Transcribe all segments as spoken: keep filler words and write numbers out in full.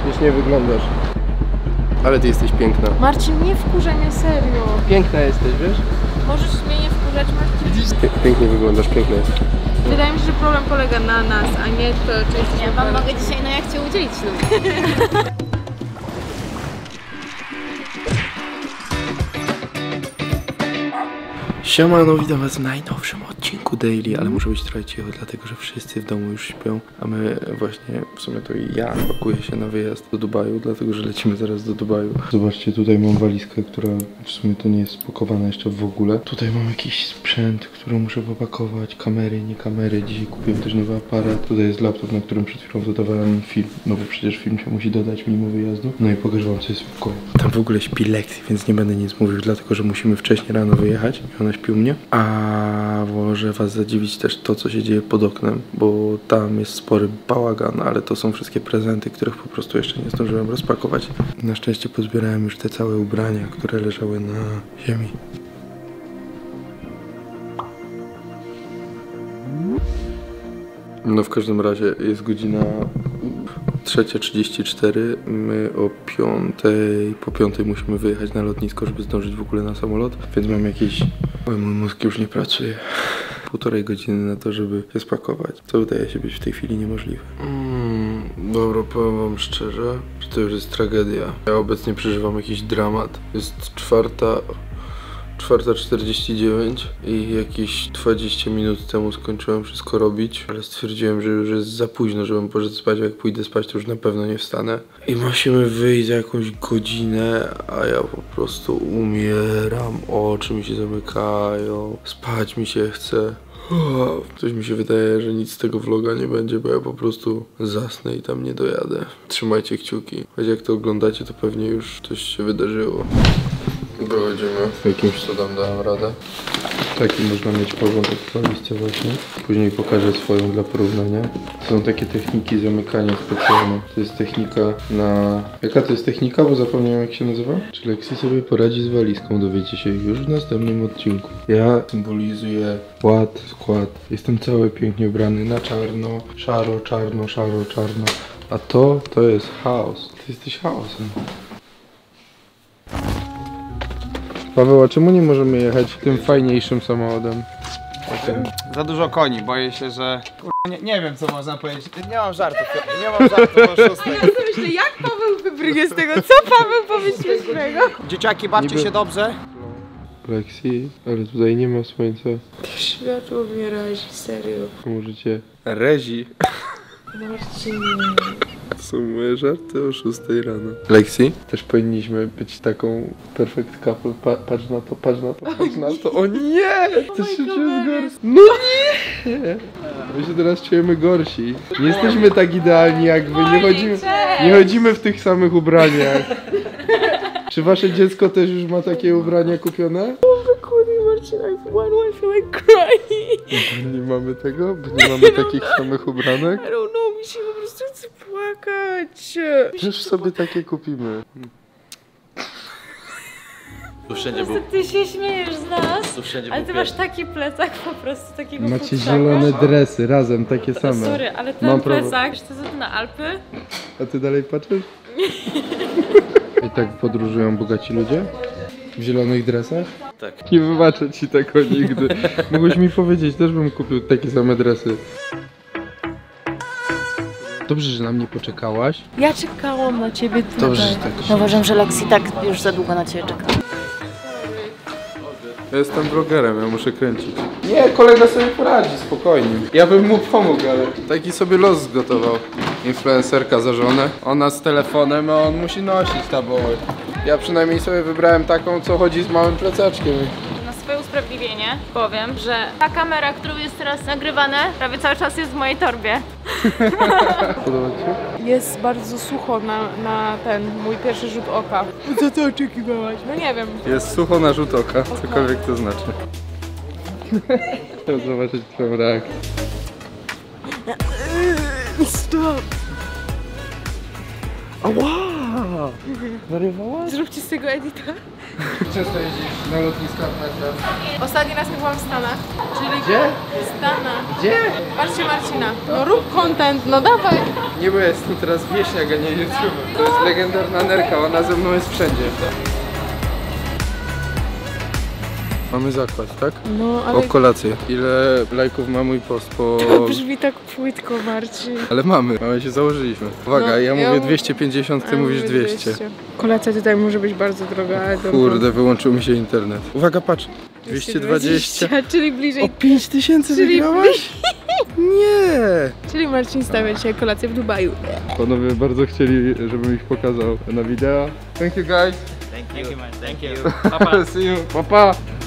Śmiesznie wyglądasz. Ale ty jesteś piękna. Marcin, nie wkurzaj mnie, serio. Piękna jesteś, wiesz? Możesz mnie nie wkurzać, Marcin? Pie pięknie wyglądasz, piękna jesteś. Wydaje mi się, że problem polega na nas, a nie to, czy jesteśmy... Ja wam mogę dzisiaj na jachcie udzielić ślubu. Siemano, witam was w najnowszym odcinku Daily, ale muszę być trochę cicho, dlatego że wszyscy w domu już śpią, a my właśnie, w sumie to i ja pakuję się na wyjazd do Dubaju, dlatego że lecimy zaraz do Dubaju. Zobaczcie, tutaj mam walizkę, która w sumie to nie jest spakowana jeszcze w ogóle. Tutaj mam jakiś sprzęt, który muszę popakować, kamery, nie kamery, dzisiaj kupiłem też nowy aparat. Tutaj jest laptop, na którym przed chwilą dodawałem film, no bo przecież film się musi dodać mimo wyjazdu. No i pokażę wam, co jest w pokoju. Tam w ogóle śpi Lexi, więc nie będę nic mówił, dlatego że musimy wcześniej rano wyjechać i ona śpi u mnie. A może was zadziwić też to, co się dzieje pod oknem, bo tam jest spory bałagan, ale to są wszystkie prezenty, których po prostu jeszcze nie zdążyłem rozpakować. Na szczęście pozbierałem już te całe ubrania, które leżały na ziemi. No w każdym razie jest godzina trzecia trzydzieści cztery, my o piątej, po piątej musimy wyjechać na lotnisko, żeby zdążyć w ogóle na samolot, więc mam jakieś... Oj, mój mózg już nie pracuje. Półtorej godziny na to, żeby się spakować, co wydaje się być w tej chwili niemożliwe. Mm, dobra, powiem wam szczerze, że to już jest tragedia. Ja obecnie przeżywam jakiś dramat. Jest czwarta... czwarta czterdzieści dziewięć i jakieś dwadzieścia minut temu skończyłem wszystko robić, ale stwierdziłem, że już jest za późno, żebym poszedł spać, a jak pójdę spać, to już na pewno nie wstanę. I musimy wyjść za jakąś godzinę, a ja po prostu umieram, oczy mi się zamykają, spać mi się chce. Coś mi się wydaje, że nic z tego vloga nie będzie, bo ja po prostu zasnę i tam nie dojadę. Trzymajcie kciuki, choć jak to oglądacie, to pewnie już coś się wydarzyło. Wychodzimy, jakimś cudem dałem radę. Taki można mieć porządek w walizce właśnie. Później pokażę swoją dla porównania. To są takie techniki zamykania specjalne. To jest technika na... Jaka to jest technika? Bo zapomniałem, jak się nazywa. Czy Lexi sobie poradzi z walizką, dowiecie się już w następnym odcinku. Ja symbolizuję skład, skład. Jestem cały pięknie ubrany na czarno, szaro, czarno, szaro, czarno. A to, to jest chaos. Ty jesteś chaosem. Paweł, a czemu nie możemy jechać tym fajniejszym samochodem? Okay. Za dużo koni, boję się, że... Nie, nie wiem, co można powiedzieć. Nie mam żartów, nie mam żartów o szóstej. Ja sobie myślę, jak Paweł wybrnie z tego? Co Paweł powie śmiesznego? Dzieciaki, bawcie Niby... się dobrze. Lexi, ale tutaj nie ma słońca. Światło mnie razi, serio. Możecie... Rezi. Marcinie. To są moje żarty o szóstej rano. Lexi, też powinniśmy być taką perfect couple. Pa patrz na to, patrz na to, patrz na to. O nie! To się czuje gorsi. No nie! My się teraz czujemy gorsi. Nie jesteśmy tak idealni jak wy. Nie chodzimy, nie chodzimy w tych samych ubraniach. Czy wasze dziecko też już ma takie ubrania kupione? Marcin, why do I feel like crying? Nie mamy tego? Bo nie mamy takich samych ubranek? I don't know, mi się po prostu chce płakać. Też sobie takie kupimy. Tu wszędzie był. Ty się śmiejesz z nas, Tu wszędzie ale był ty pies. masz taki plecak po prostu, takiego Macie futrzaka. zielone dresy razem, takie same. Sorry, ale ten Mam prawo. plecak, to jest na Alpy? A ty dalej patrzysz? I tak podróżują bogaci ludzie? W zielonych dresach? Tak. Nie wybaczę ci tego nigdy. Mogłeś mi powiedzieć, też bym kupił takie same dresy. Dobrze, że na mnie poczekałaś. Ja czekałam na ciebie tutaj. Dobrze, że tak. Ja uważam, że Lexi tak już za długo na ciebie czeka. Ja jestem vlogerem, ja muszę kręcić. Nie, kolega sobie poradzi, spokojnie. Ja bym mu pomógł, ale taki sobie los zgotował. Influencerka za żonę. Ona z telefonem, a on musi nosić taboły. Ja przynajmniej sobie wybrałem taką, co chodzi z małym plecaczkiem. Na swoje usprawiedliwienie powiem, że ta kamera, którą jest teraz nagrywane, prawie cały czas jest w mojej torbie. Podoba ci się? Jest bardzo sucho na, na ten mój pierwszy rzut oka. Co ty oczekiwałaś? No nie wiem. Jest sucho na rzut oka, cokolwiek to znaczy. Chcę zobaczyć twoją reakcję. Stop! Ała! Co? Wariowałaś? Zróbcie z tego edita. Często jeździsz na lotniskach na Ostatni raz nie byłam w Stanach. Czyli Gdzie? w Stanach. Gdzie? Patrzcie Marcina. No rób content, no dawaj. Nie, bo ja jestem teraz wieśniak, a nie YouTuber. To jest legendarna nerka, ona ze mną jest wszędzie. Mamy zakład, tak? No O kolację. Ile lajków ma mój post po... To brzmi tak płytko, Marcin. Ale mamy, mamy się założyliśmy. Uwaga, No, ja ja mówię mów- dwieście pięćdziesiąt, ty A ja mówisz mówię dwieście. Kolacja tutaj może być bardzo droga, ale dobra. Kurde, wyłączył mi się internet. Uwaga, patrz. dwieście dwadzieścia. Czyli bliżej. O pięć tysięcy Czyli wygrałaś? Nie! Czyli Marcin stawia dzisiaj kolację w Dubaju. Panowie bardzo chcieli, żebym ich pokazał na wideo. Thank you guys. Thank you, man. Thank you. Papa. See you. Papa.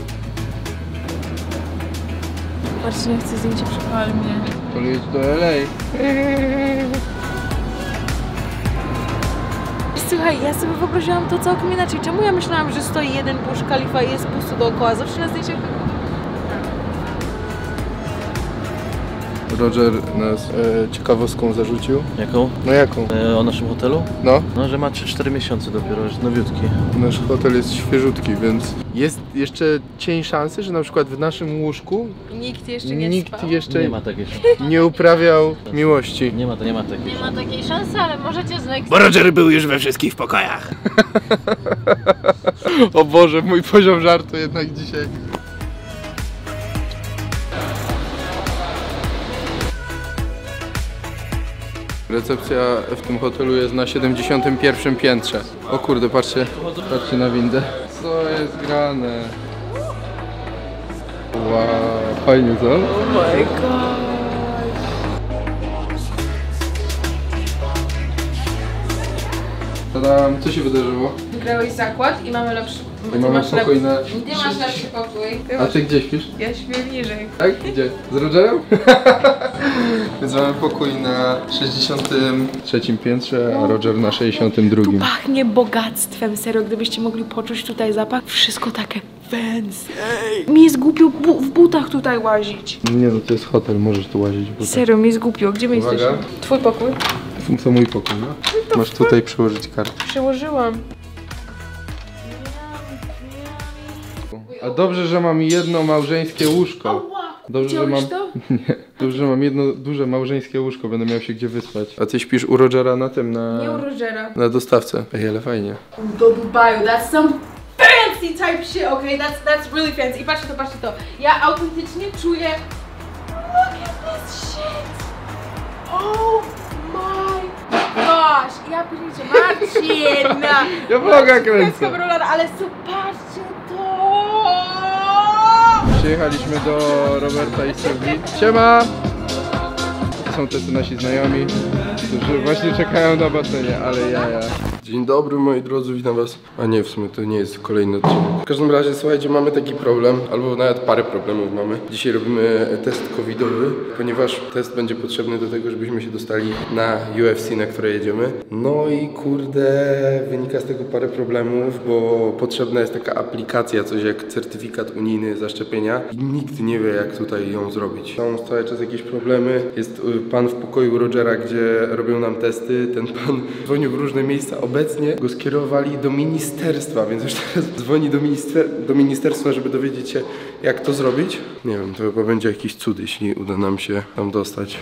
Marcin, ja chcę zdjęcie przy palmie. Pojedź do L A. Słuchaj, ja sobie wyobraziłam to całkiem inaczej. Czemu ja myślałam, że stoi jeden Burj Khalifa i jest pusto dookoła? Zawsze na zdjęciach... Roger nas e, ciekawostką zarzucił. Jaką? No jaką? E, o naszym hotelu? No, No, że ma trzy cztery miesiące dopiero, już nowiutki. nasz hotel jest świeżutki, więc jest jeszcze cień szansy, że na przykład w naszym łóżku Nikt jeszcze nie nikt spał. jeszcze Nie ma takiej szansy. nie uprawiał miłości. Nie ma, nie ma takiej Nie ma szansy. takiej szansy, ale możecie znaleźć. Bo Roger był już we wszystkich pokojach. O Boże, mój poziom żartu jednak dzisiaj. Recepcja w tym hotelu jest na siedemdziesiątym pierwszym piętrze. O kurde, patrzcie, patrzcie na windę. Co jest grane? Wow, fajnie, co? Oh my god. Tadam, co się wydarzyło? Wygrałeś zakład i mamy lepszy... I ty mamy masz lep- pokój na... Ty masz lepszy pokój. Ty A masz... ty gdzie śpisz? Ja śpię niżej. Tak? Gdzie? Z Rogerem? Więc mamy pokój na sześćdziesiątym trzecim piętrze, a Roger na sześćdziesiątym drugim. Pachnie bogactwem, serio, gdybyście mogli poczuć tutaj zapach. Wszystko takie fancy. Mi jest głupio bu w butach tutaj łazić. Nie no, to jest hotel, możesz tu łazić. Bo Serio, mi jest głupio. Gdzie my Uwaga. jesteśmy? Twój pokój? tak. To mój pokój, no? Masz tutaj przyłożyć kartę. Przełożyłam. A dobrze, że mam jedno małżeńskie łóżko. Dobrze, że mam... to? Nie. Dobrze, że mam jedno duże małżeńskie łóżko, będę miał się gdzie wyspać. A ty śpisz u Rogera na tym, na... Nie u Rogera. Na dostawce. Ej, ale fajnie. Do Dubaju, that's some fancy type shit, okay? That's, that's really fancy. I patrzcie to, patrzcie to. Ja autentycznie czuję... Look at this shit! Oh my gosh! Ja pierniczę, Marcin! Ja vloga kręcę. Kamerolada, ale zobaczcie to! Przyjechaliśmy do Roberta i Sylwii. Siema! To są tacy nasi znajomi, którzy właśnie czekają na basenie, ale jaja. Dzień dobry moi drodzy, witam was. A nie, w sumie to nie jest kolejny odcinek. W każdym razie, słuchajcie, mamy taki problem, albo nawet parę problemów mamy. Dzisiaj robimy test covidowy, ponieważ test będzie potrzebny do tego, żebyśmy się dostali na U F C, na które jedziemy. No i kurde, wynika z tego parę problemów, bo potrzebna jest taka aplikacja, coś jak certyfikat unijny zaszczepienia i nikt nie wie, jak tutaj ją zrobić. Są cały czas jakieś problemy. Jest pan w pokoju Rogera, gdzie robią nam testy. Ten pan dzwonił w różne miejsca. Obecnie go skierowali do ministerstwa, więc już teraz dzwoni do, minister do ministerstwa, żeby dowiedzieć się, jak to zrobić. Nie wiem, to chyba będzie jakiś cud, jeśli uda nam się tam dostać.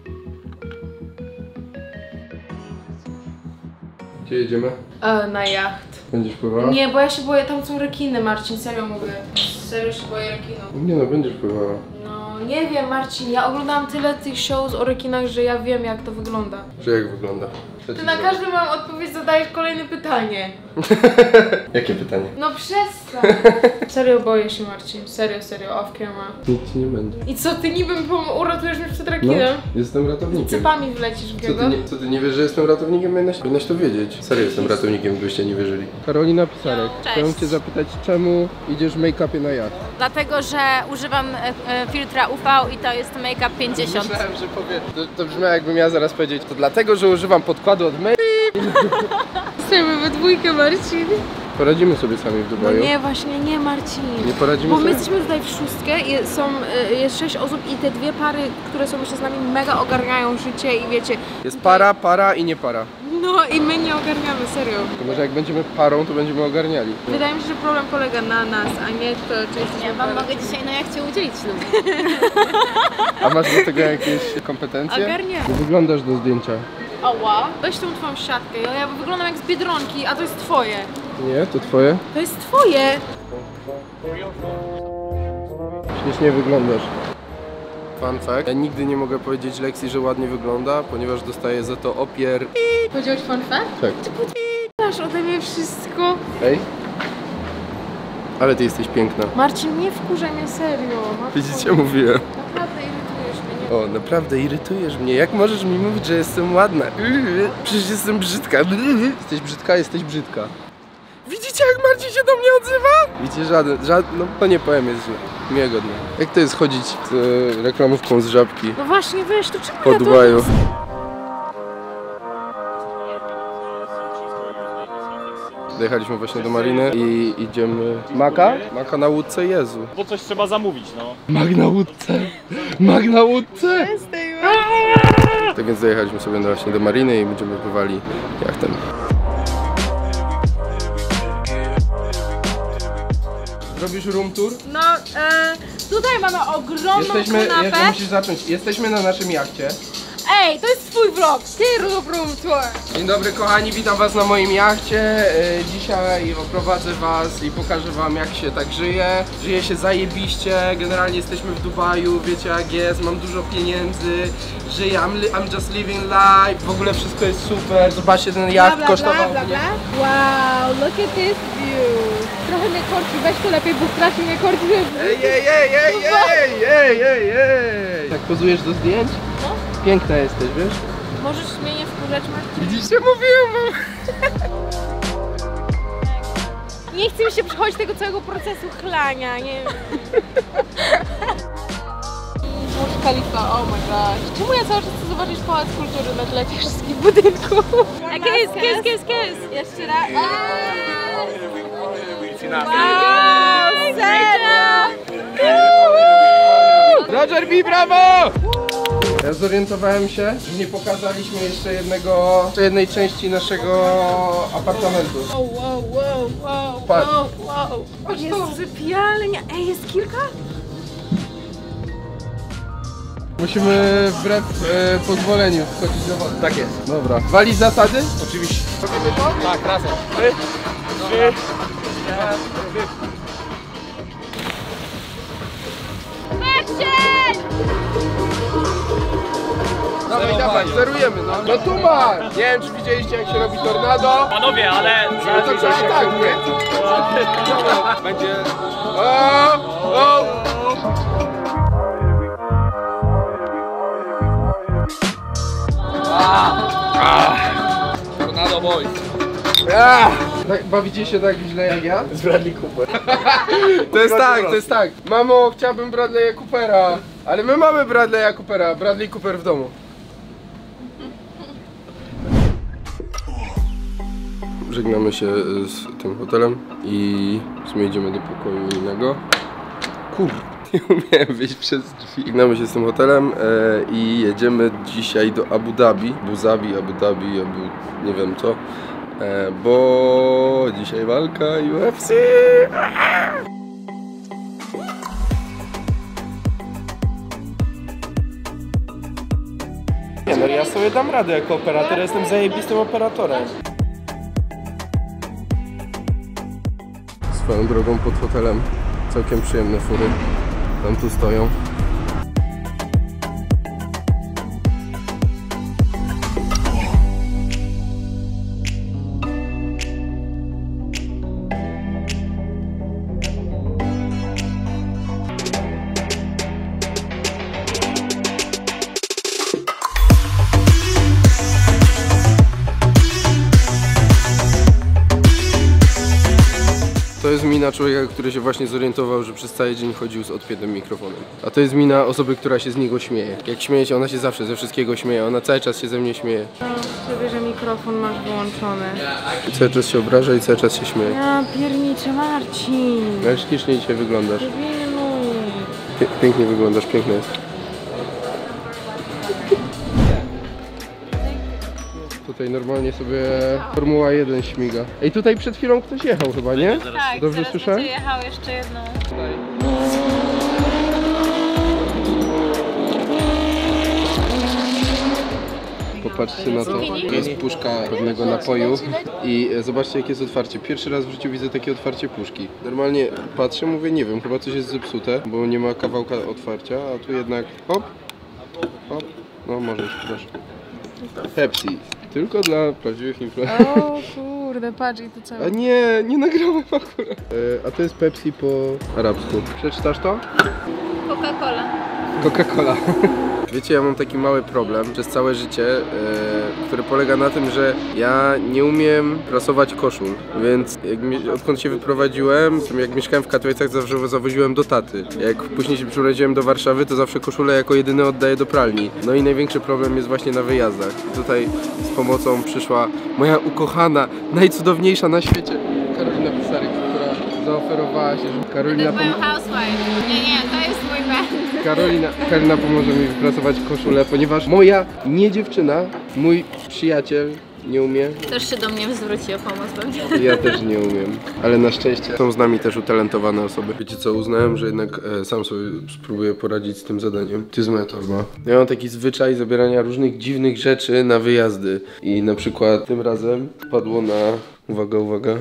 Gdzie jedziemy? E, na jacht. Będziesz pływała? Nie, bo ja się boję, tam są rekiny, Marcin, serio mówię. Serio się boję rekinów. Nie no, będziesz pływała. No, nie wiem, Marcin, ja oglądałam tyle tych shows o rekinach, że ja wiem, jak to wygląda. Że jak wygląda? Ty na każdy moją odpowiedź zadajesz kolejne pytanie. Jakie pytanie? No przestań. Serio boję się, Marcin. Serio, serio, off camera. Nic ci nie będzie. I co, ty niby pom- uratujesz mnie przed No, rekinem? jestem ratownikiem. Cypami wlecisz w Co niego? ty, nie, co ty nie wiesz, że jestem ratownikiem? Powinnaś, powinnaś to wiedzieć. Serio jestem ratownikiem, gdybyście nie wierzyli. Karolina Pisarek, Cześć. chciałem cię zapytać, czemu idziesz w make-upie na jacht? Dlatego, że używam e, e, filtra U V i to jest Make Up pięćdziesiąt. Myślałem, że powie... To, to brzmi jakbym ja zaraz powiedzieć. To dlatego, że używam podkładu od make. Chcemy we dwójkę, Marcin. Poradzimy sobie sami w No Dubaju. nie, właśnie nie, Marcin. Nie poradzimy Bo my sobie? jesteśmy tutaj w szóstkę i są, y, jest sześć osób i te dwie pary, które są jeszcze z nami, mega ogarniają życie i wiecie... Jest para, para i nie para. No i my nie ogarniamy, serio. To może jak będziemy parą, to będziemy ogarniali. Wydaje mi się, że problem polega na nas, a nie to, czy jesteśmy Ja wam mogę dzisiaj na jachcie udzielić ślubu. A masz do tego jakieś kompetencje? Ogarniamy. Wyglądasz do zdjęcia. Ała. Weź tą twoją siatkę, ja, ja wyglądam jak z Biedronki, a to jest twoje. Nie, to twoje? To jest twoje. Śmiesznie wyglądasz. Fun fact. Ja nigdy nie mogę powiedzieć Lexi, że ładnie wygląda, ponieważ dostaję za to opier... Powiedziałeś fun fact? Tak. Masz ode mnie wszystko. Ej? Ale ty jesteś piękna. Marcin, nie wkurzaj mnie, serio. Matko, Widzicie, mówiłem. naprawdę irytujesz mnie. O, naprawdę irytujesz mnie. Jak możesz mi mówić, że jestem ładna? Yy, Przecież jestem brzydka. Yy, Jesteś brzydka, jesteś brzydka. Widzicie, jak Marcin się do mnie odzywa? Widzicie, żaden, żaden, no to nie powiem, jest źle. Miłego dnia. Jak to jest chodzić z e, reklamówką z Żabki No właśnie, wiesz, to czemu po ja to... Dubaju? Dojechaliśmy właśnie do mariny i idziemy... Maka? Maka na łódce, Jezu. Bo coś trzeba zamówić, no. Mak na łódce! Mak na łódce! Tak więc dojechaliśmy sobie właśnie do mariny i będziemy pływali jachtem. Robisz room tour? No, e, tutaj mamy ogromną Jesteśmy, kanapę. jeszcze musisz zacząć. Jesteśmy na naszym jachcie. Ej, to jest twój vlog, ty rób room tour. Dzień dobry kochani, witam was na moim jachcie. E, Dzisiaj oprowadzę was i pokażę wam, jak się tak żyje. Żyje się zajebiście, generalnie jesteśmy w Dubaju, wiecie jak jest, mam dużo pieniędzy. Żyję, I'm, li I'm just living life, w ogóle wszystko jest super. Zobaczcie, ten jacht Bla, bla, kosztował bla, bla, mnie... bla. Wow, look at this view. Trochę mnie korci, weź to lepiej, bo strasznie mnie korci. Ej, ej, ej, ej, ej, ej, ej, ej. Tak pozujesz do zdjęć? No. Piękna jesteś, wiesz? Możesz mnie nie wkurzać, Marcin? Widzicie, mówiłem wam. Nie chcę mi się przechodzić tego całego procesu chlania, nie wiem. Burj Khalifa, oh my gosh. Czemu ja cały czas chcę zobaczyć Pałac Kultury na tle tych wszystkich budynków? A kiss, kiss, kiss, kiss. Jeszcze raz. Wow, serio! Roger B, brawo! Ja zorientowałem się, że nie pokazaliśmy jeszcze jednego, jeszcze jednej części naszego apartamentu. Wow, wow, wow, wow, Patrz. wow, wow. Jest sypialnia. Ej, jest kilka? Musimy wbrew e, pozwoleniu wchodzić do wody. Tak jest. Dobra. Walić zasady? Oczywiście. Robimy to? Tak, razem. Trzy, trzy. Dawaj, dawaj, zerujemy, no. No tu ma! Nie wiem, czy widzieliście, jak się robi tornado. Panowie, ale No zaraz to już trzeba się tak, nie? Dobra, będzie... O, o. Tornado Boys. Ah! Tak, bawicie się tak źle jak ja? Z Bradley Cooper. To jest tak, to jest tak. Mamo, chciałbym Bradley'a Coopera. Ale my mamy Bradley'a Coopera. Bradley Cooper w domu. Żegnamy się z tym hotelem i w sumie idziemy do pokoju innego. Kurde, nie umiałem wyjść przez drzwi. Żegnamy się z tym hotelem e, i jedziemy dzisiaj do Abu Dhabi. Abu Dhabi, Abu Dhabi, Abu... nie wiem co. E, bo dzisiaj walka U F C. Nie no, ja sobie dam radę jako operator, jestem zajebistym operatorem. Swoją drogą pod hotelem całkiem przyjemne fury tam tu stoją. To jest mina człowieka, który się właśnie zorientował, że przez cały dzień chodził z odpiętym mikrofonem. A to jest mina osoby, która się z niego śmieje. Jak śmieje się, ona się zawsze ze wszystkiego śmieje. Ona cały czas się ze mnie śmieje. No, sobie, że mikrofon masz wyłączony. I cały czas się obraża i cały czas się śmieje. Ja pierniczę, Marcin. No ślicznie dzisiaj wyglądasz. Pilnuj. Pie pięknie wyglądasz, piękne jest. To Tutaj normalnie sobie Formuła jeden śmiga. Ej, tutaj przed chwilą ktoś jechał chyba, nie? Tak, Dobrze zaraz słyszę? będzie jechał jeszcze jedną. Popatrzcie na to. To jest puszka pewnego napoju i zobaczcie jakie jest otwarcie. Pierwszy raz w życiu widzę takie otwarcie puszki. Normalnie patrzę, mówię nie wiem, chyba coś jest zepsute, bo nie ma kawałka otwarcia, a tu jednak hop, hop, no możesz, proszę. Pepsi. Tylko dla prawdziwych influencerów. O kurde, patrz i to całe. A nie, nie nagrałem akurat. E, a to jest Pepsi po arabsku. Przeczytasz to? Coca-Cola. Coca-Cola. Wiecie, ja mam taki mały problem przez całe życie, e, który polega na tym, że ja nie umiem prasować koszul, więc jak mi, odkąd się wyprowadziłem, to jak mieszkałem w Katowicach, zawsze zawoziłem do taty. Jak później się przeprowadziłem do Warszawy, to zawsze koszulę jako jedyny oddaję do pralni. No i największy problem jest właśnie na wyjazdach. I tutaj z pomocą przyszła moja ukochana, najcudowniejsza na świecie Karolina Pisaryk, która zaoferowała się, że Karolina... Moją housewife. Nie, nie, to jest mój band. Karolina, Karolina pomoże mi wypracować koszulę, ponieważ moja nie dziewczyna, mój przyjaciel nie umie. Też się do mnie zwróci o pomoc pewnie. Ja też nie umiem, ale na szczęście są z nami też utalentowane osoby. Wiecie co, uznałem, że jednak e, sam sobie spróbuję poradzić z tym zadaniem. To jest moja torba. Ja mam taki zwyczaj zabierania różnych dziwnych rzeczy na wyjazdy i na przykład tym razem padło na... Uwaga, uwaga.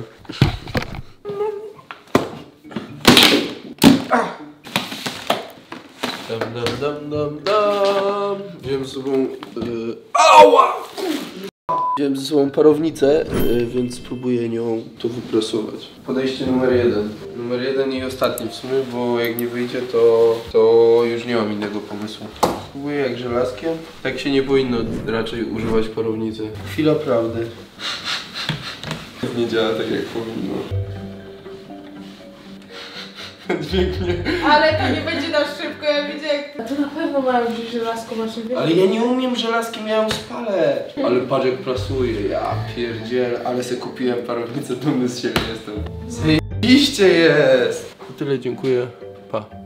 Dam, dam, dam, dam, dam. Wziąłem ze sobą... Yy... Ała! Wziąłem ze sobą parownicę, yy, więc spróbuję nią to wyprasować. Podejście numer jeden. Numer jeden i ostatni w sumie, bo jak nie wyjdzie, to, to już nie mam innego pomysłu. Spróbuję jak żelazkiem. Tak się nie powinno raczej używać parownicy. Chwila prawdy. Nie działa tak jak powinno. Pięknie. Ale to nie będzie na szybko, ja widzę jak... A to na pewno mają gdzieś żelazko masz, nie? Ale ja nie umiem żelazkiem, ja ją spalę. Ale patrz jak prasuje, ja pierdziel, ale se kupiłem parownicę, dumny z siebie jestem. Zajebiście jest! Tyle, dziękuję, pa.